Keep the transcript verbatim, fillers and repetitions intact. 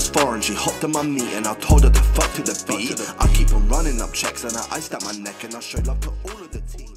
was foreign, she hopped on my meat and I told her to fuck to the beat. I keep on running up checks and I iced out my neck and I showed love to all of the team.